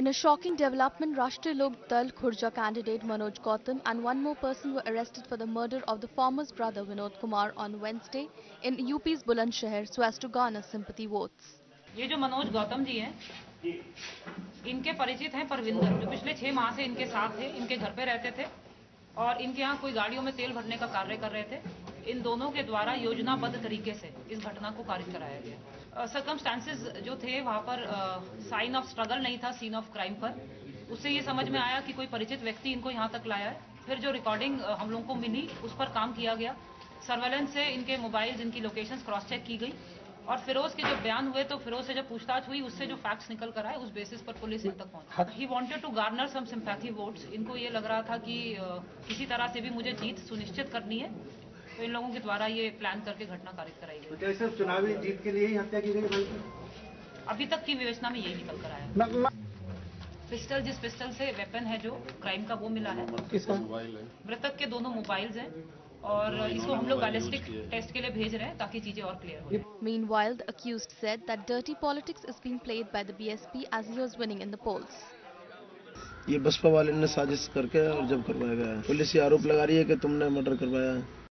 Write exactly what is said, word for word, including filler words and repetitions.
In a shocking development, Rashtriya Lok Dal Khurja candidate Manoj Gautam and one more person were arrested for the murder of the former's brother Vinod Kumar on Wednesday in U P's Bulandshahr so as to garner sympathy votes. ये जो मनोज गौतम जी हैं, इनके परिचित हैं परविंदर, जो पिछले छह माह से इनके साथ थे, इनके घर पे रहते थे और इनके यहाँ कोई गाड़ियों में तेल भरने का कार्य कर रहे थे। इन दोनों के द्वारा योजनाबद्ध तरीके से इस घटना को कारित कराया गया। सर्कमस्टांसेस जो थे वहाँ पर साइन ऑफ स्ट्रगल नहीं था सीन ऑफ क्राइम पर। उससे ये समझ में आया कि कोई परिचित व्यक्ति इनको यहाँ तक लाया है। फिर जो रिकॉर्डिंग हम लोगों को मिली उस पर काम किया गया। सर्वेलेंस से इनके मोबाइल्स, इनकी लोकेशंस क्रॉस चेक की गई और फिरोज के जब बयान हुए तो फिरोज से जब पूछताछ हुई उससे जो फैक्ट्स निकल कर आए उस बेसिस पर पुलिस इन तक पहुंची। He wanted to garner some sympathy votes. इनको ये लग रहा था कि किसी तरह से भी मुझे जीत सुनिश्चित करनी है, तो इन लोगों के द्वारा ये प्लान करके घटना कारित कराई गई। तो चुनावी जीत के लिए ही हत्या की गई? अभी तक की विवेचना में यही निकल कर आया। पिस्टल, जिस पिस्टल से वेपन है जो क्राइम का, वो मिला है। मृतक के दोनों मोबाइल्स हैं और इसको हम लोग बैलिस्टिक टेस्ट के लिए भेज रहे हैं ताकि चीजें और क्लियर हो। Meanwhile, the accused said that dirty politics is being played by the B S P as he was winning in the polls. ये बसपा वाले ने साजिश करके और जब करवाया गया है। पुलिस ये आरोप लगा रही है कि तुमने मर्डर करवाया है।